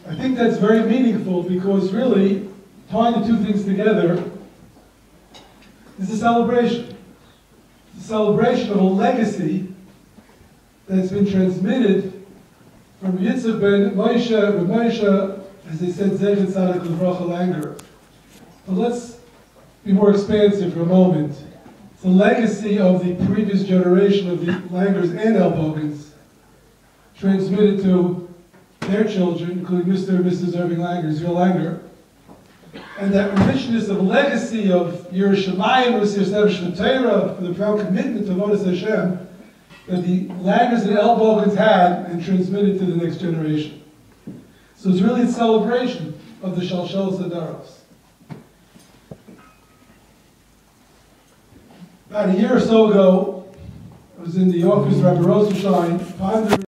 I think that's very meaningful because really, tying the two things together is a celebration. It's a celebration of a legacy that's been transmitted from Yitzhak ben Moshe, as they said, Zecher Tzadik Livracha Langer. But let's be more expansive for a moment. It's a legacy of the previous generation of the Langers and Elbogans, transmitted to their children, including Mr. and Mrs. Irving Langer, Zil Langer. And that richness of legacy of Yerushalayim, Mr. Torah, for the proud commitment to Avodas Hashem, that the Langers and Elbogans had and transmitted to the next generation. So it's really a celebration of the Shalshal Sadaros. About a year or so ago, I was in the office of Rabbi Rosenstein, pondering